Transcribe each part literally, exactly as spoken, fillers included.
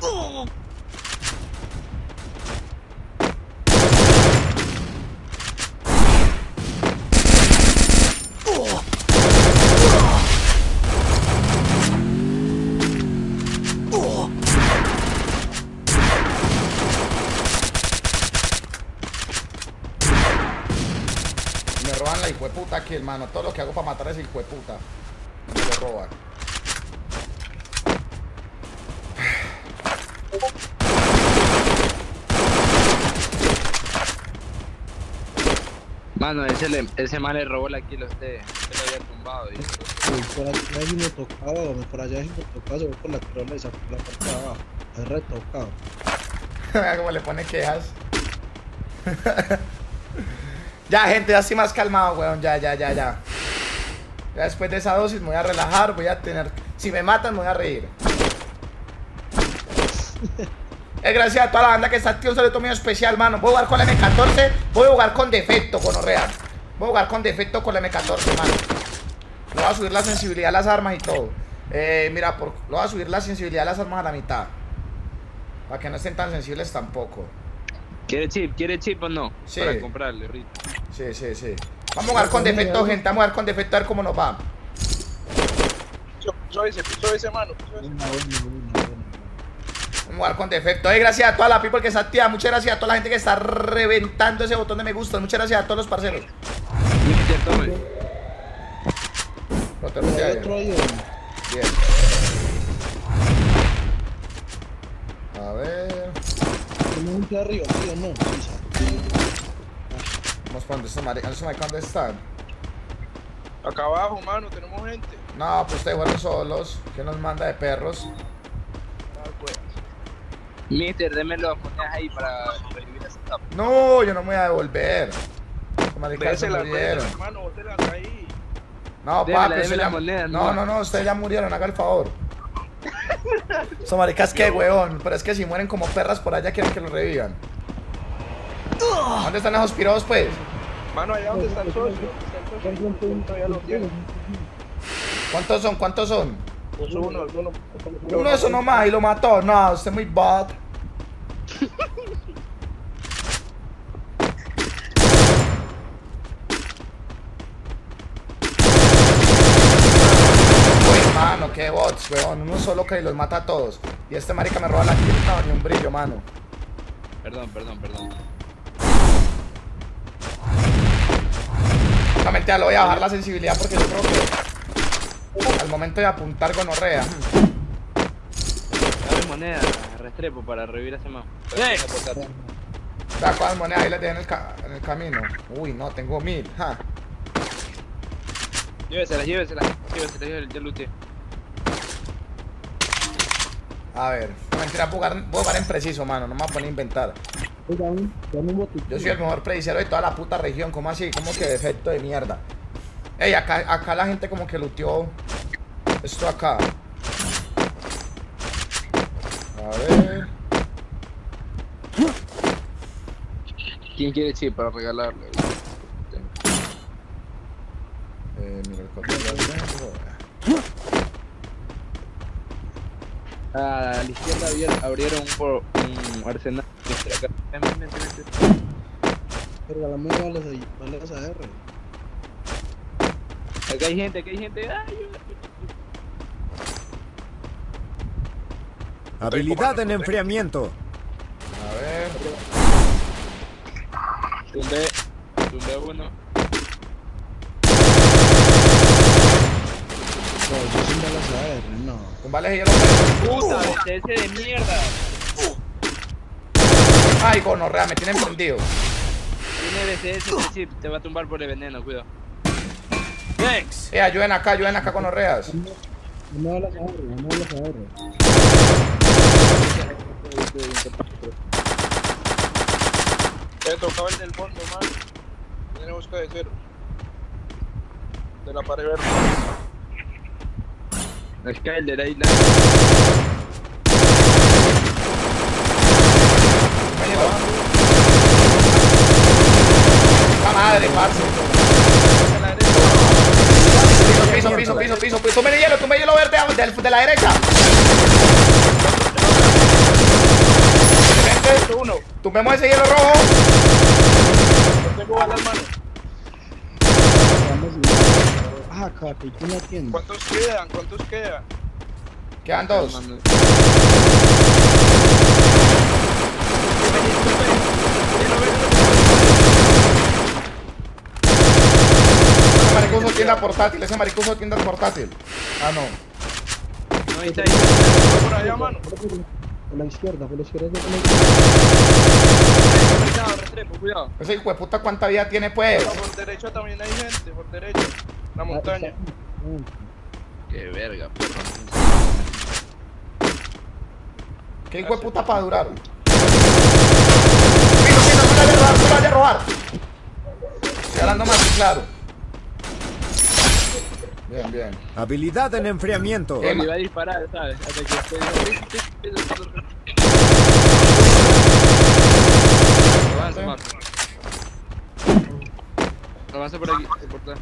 Me roban la hijueputa aquí, hermano. Todo lo que hago para matar a ese hijueputa me lo roban. Mano, ese, le, ese man le robó la kill a usted. Se lo había tumbado. Y... Uy, por allá sí me tocaba, por allá sí me tocaba, se ve por la tirolesa, por la parte de abajo. Es retocado. Vea cómo le pone quejas. Ya, gente, ya estoy más calmado, weón. Ya, ya, ya, ya. Ya después de esa dosis me voy a relajar, voy a tener... Si me matan, me voy a reír. Es gracias a toda la banda que está aquí, un saludo mío especial, mano. Voy a jugar con la eme catorce, voy a jugar con defecto, con Orrea. Voy a jugar con defecto con la eme catorce, mano. Le voy a subir la sensibilidad a las armas y todo. Eh, mira, por... le voy a subir la sensibilidad a las armas a la mitad. Para que no estén tan sensibles tampoco. ¿Quiere chip? ¿Quiere chip o no? Sí. Para comprarle, Rito. Sí, sí, sí. Vamos a jugar con defecto, gente. Vamos a jugar con defecto a ver cómo nos va. Puso ese, puso ese, mano. Puso ese. Una, una, una, una. Vamos a jugar con defecto. Eh, gracias a toda la people que está activa. Muchas gracias a toda la gente que está reventando ese botón de me gusta. Muchas gracias a todos los parceros. Mister, tome. Lo te Hay ya, otro ahí, bien. A ver. tenemos un pie arriba, ¿sí o no? Vamos para donde estos maricas. ¿Dónde están? Acá abajo, mano, tenemos gente. No, pues ustedes fueron solos. ¿Quién nos manda de perros? Ah, pues. Mister, déme las monedas ahí para revivir esa etapa. No, yo no me voy a devolver. Los maricas se Désela, murieron. désela, hermano, bótela acá ahí. No, Démela, papi, démela ustedes ya... las monedas, No, no. no, no, ustedes ya murieron, haga el favor. Esos maricas que, weón. Pero es que si mueren como perras por allá quieren que los revivan. ¿Dónde están esos pirados, pues? Mano, allá donde está el socio. Está el socio. Todavía lo tiene. ¿Cuántos son? ¿Cuántos son? Puso uno, alguno. Uno de esos nomás y lo mató. No, usted es muy bot. Uy, mano, qué bots, weón. Uno solo que los mata a todos. Y este marica me roba la kill. No, ni un brillo, mano. Perdón, perdón, perdón. No, mentira, lo voy a bajar la sensibilidad porque yo creo que al momento de apuntar gonorrea. Dame moneda, restrepo para revivir a ese man. Vea cuántas monedas ahí las dejé en el, ca en el camino. Uy, no, tengo mil. Ja. Llévesela, llévesela. Llévesela, llévesela, ya luteé. A ver, no, mentira, voy a, jugar, voy a jugar en preciso, mano. No me voy a poner a inventar. Yo soy el mejor predicero de toda la puta región. ¿Cómo así? ¿Cómo que defecto de mierda? Ey, acá, acá la gente como que luteó esto acá. A ver. ¿Quién quiere chip para regalarle? Eh, mira el código lo tengo. A la izquierda abrieron, abrieron un, por- un arsenal. Acá. Ven, ven, ven, ven, ven. Regálame balas ahí, balas A R. Acá hay gente, acá hay gente. Ay, Habilidad en enfriamiento. A ver. tumbé, tumbé uno. No, yo sin balas A R, no. Tumbales y yo lo veo. Puta, ese de mierda. Ay, gonorrea, me tienen prendido. Tiene B C S, ese chip, te va a tumbar por el veneno, cuidado. Thanks. Eh, ayuden acá, ayuden acá, gonorreas. No balas A R, no balas A R. Le tocaba el del fondo, mano. Viene a busca de cero. De la pared verde. La Skyler ahí la. La madre, parce. Piso, piso, piso, piso, piso. Tumbe hielo, tumbe hielo verde de, de la derecha. ese. Uno. Tumbemos ese hielo rojo. No tengo balas, mano. Vamos a Ah, capi, ¿quién la tiene? ¿Cuántos quedan? ¿Cuántos quedan? Quedan dos. Ese maricuso tienda portátil, ese maricuso tienda portátil. Ah, no. No, ahí está ahí. Por allá, mano. Por la izquierda, por la izquierda. Por la Mercado, Restrepo, cuidado. Ese hijo de puta, ¿cuánta vida tiene, pues? Pero por derecha también hay gente, por derecha. La montaña. Qué verga, perro. ¿Qué hijo de puta para durar? Pino, pino, no lo vaya a robar, no lo vaya a robar. Estoy hablando más claro. Bien, bien. Habilidad en enfriamiento. Bien. Le iba a disparar, ¿sabes? Hasta que usted avanza, más. Avanza por aquí, por portal.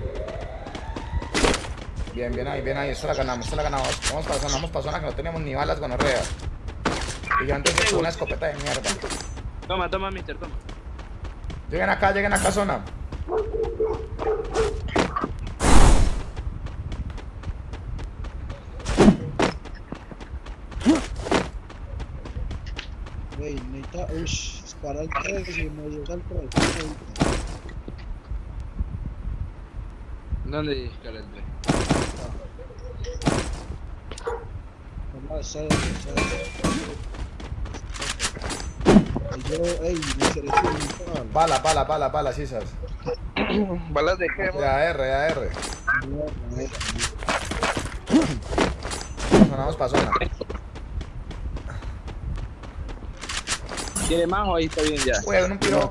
Bien, bien ahí, bien ahí. Esto la ganamos, esto la ganamos. Vamos para zona, vamos para zona que no tenemos ni balas gonorreas. Y yo antes de una escopeta de mierda. Toma, toma, mister, toma. Lleguen acá, lleguen acá, zona. Wey, necesita, ush, dispara el tres y me dio salto al ¿Dónde dispara el tres? Vamos a hacer, y yo, ey, me seré chido, Bala, bala, bala, bala, sisas. ¿Balas de qué, De mano? A R, de A R. Sonamos para zona. ¿Quiere más o ahí está bien ya? Uy, hay un piro.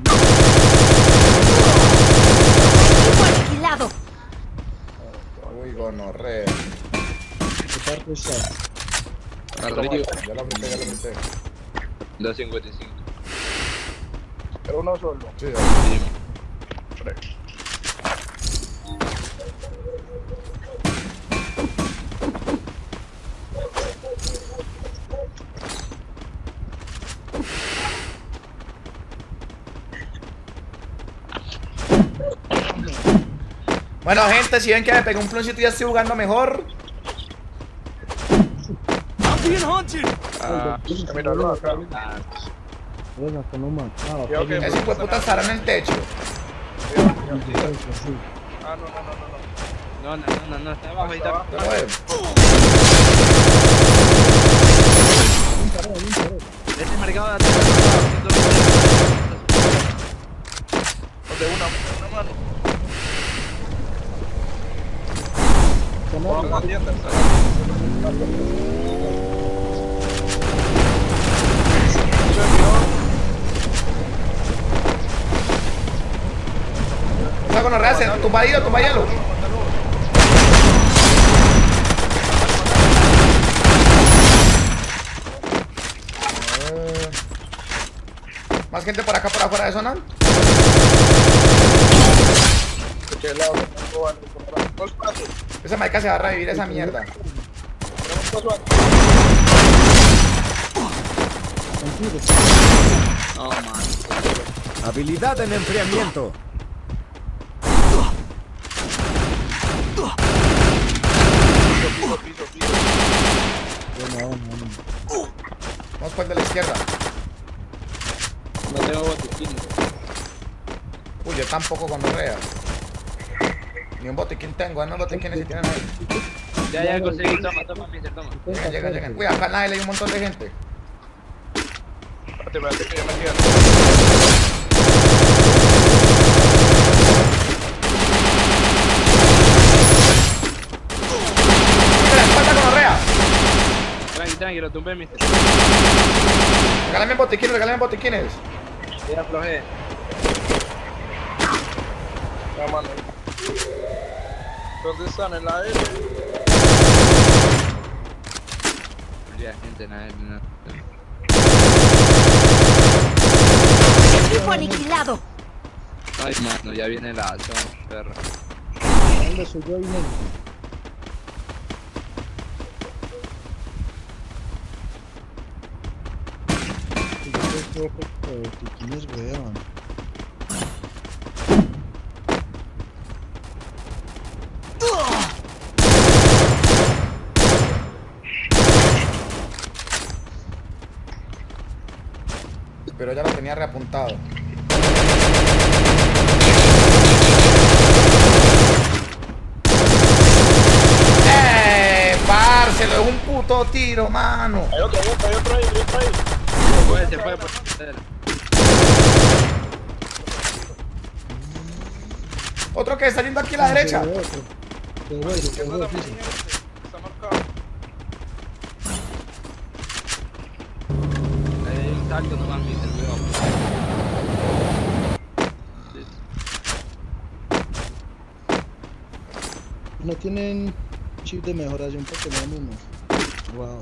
Equipo aniquilado. Uy, gonorrea. ¿Qué parte está? Arriba. Ya lo apreté, ya lo apreté. dos cincuenta y cinco. Pero uno solo. Sí, ya. Bueno, gente, si ven que me pegué un ploncito y ya estoy jugando mejor. Ah, Míralo acá. Venga, que no mataba. Yo que- Ese hijo de puta estará en el techo. Ah, no, no, no, no, no. no, no, no, no, está abajo, ahí está. Yo lo veo. Este marcado de atrás. De una, una mano. Vamos a la tienda, Esa gonorrea se tumba hielo, tumba hielo. Eh, Más gente por acá, por afuera de zona. ¿Qué lado? Tengo balas. Dos pasos. Esa marica se va a revivir esa mierda. Tenemos paso aquí. No, man. Habilidad en enfriamiento. Piso, piso, piso. Bueno, bueno, bueno. Vamos por el de la izquierda. No tengo botiquín. Uy, yo tampoco gonorrea. Ni un botiquín tengo, no botiquines si tienen ahí. Ya, ya conseguí, toma, toma, mister, toma. Llegan, llegan, llegan. Uy, acá en la L hay un montón de gente. Espérate, espérate, que ya me quedan. Uy, la espalda gonorrea. Tranqui, tranqui, lo tumbé, mister. Regálame botiquines, regálame botiquines. Ya aflojé. Ya, mano. ¿Dónde están? ¿En la L? Ya, gente, nada, nada. Equipo aniquilado. Ay, mano, ya viene la zona, perro. ¿Dónde soy yo y no? poco de botiquines, weón. Pero ya lo tenía reapuntado. ¡Eh! Parce, lo es un puto tiro, mano. Hay otro, hay otro, hay otro ahí, hay otro ahí. Se puede, se puede por hacer. Otro que está yendo aquí a la derecha. Quedó otro. Quedó otro, Izquierda quedó otro, también piso. hay gente. Está marcado. Ahí hay un salto nomás, mister, cuidado. No tienen chip de mejoración para que vean uno. Wow.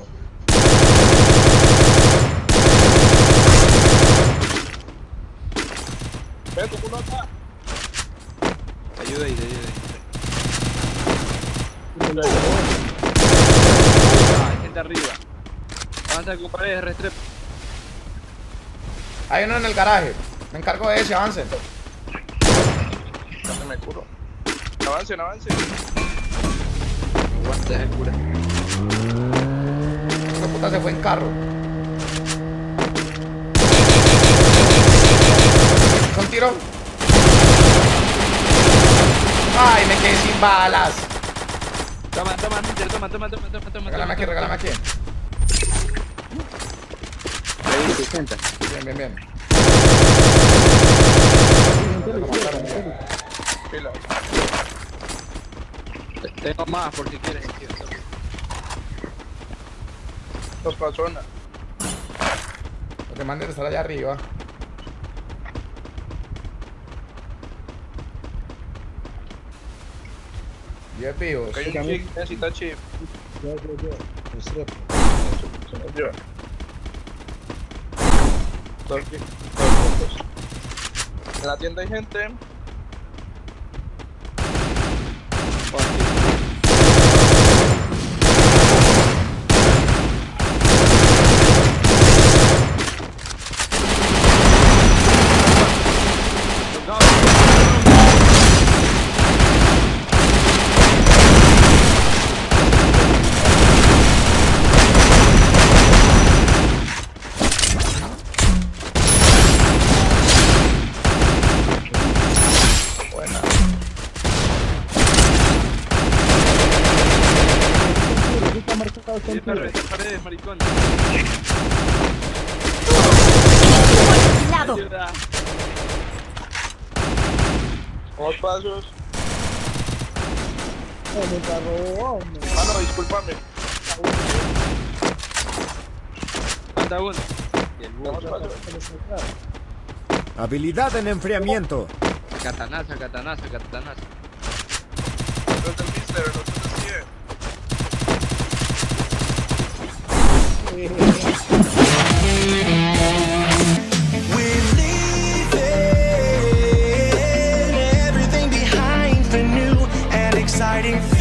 Ven, tú uno acá. Ayuda ahí, ayuda ahí. Ah, hay gente arriba. Avanza con paredes, restrepo. Hay uno en el garaje. Me encargo de ese, avancen. Ya se me curó. Avancen, avancen. Aguanta esa cura. Esta puta se fue en carro. ¿Son tiro? Ay, me quedé sin balas. Toma, toma, mister, toma, toma, toma, toma, toma. Regálame aquí, regálame aquí. Ahí, sesenta. Bien, bien, bien. Pila. Tengo más por si quieres. tío. Dos personas. Lo que manden estar allá arriba. Diez vivos. Hay un chip, necesita chip. Yo, yo, yo. Restrepo. Se nos lleva. Dos chip. Dos chicos. En la tienda hay gente. Buena. Está marcado con Sí, tiro. paredes, paredes, maricón. Aniquilado. Ayuda. Dos pasos. Oh, me cargó, hombre. Mano, discúlpame. Falta uno. Y el Dos búho. pasos. Habilidad en enfriamiento. Katanaza, katanaza, katanaza. Los del mister, los del cien. We're leaving everything behind for new and exciting.